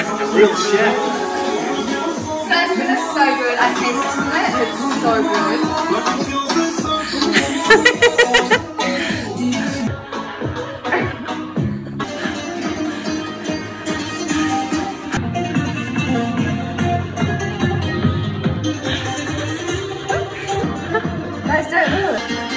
Real chef. It's so good. I tasted it. It's so good. That's so good.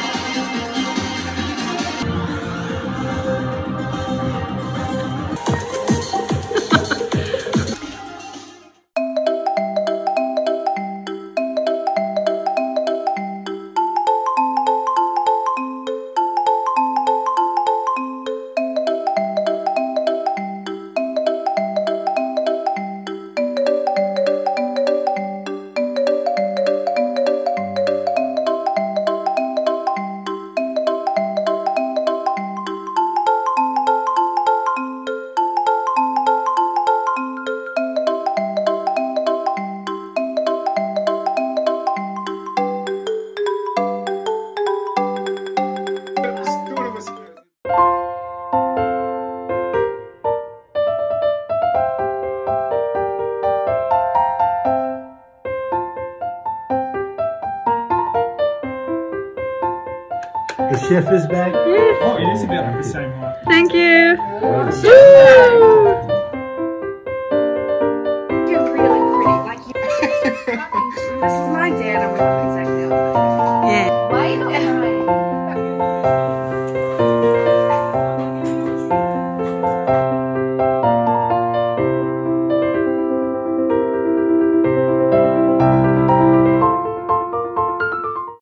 The chef is back. Yes. Oh, it is about the same height. Thank you. You're really pretty. Like you. This is my dad. I'm exactly the opposite.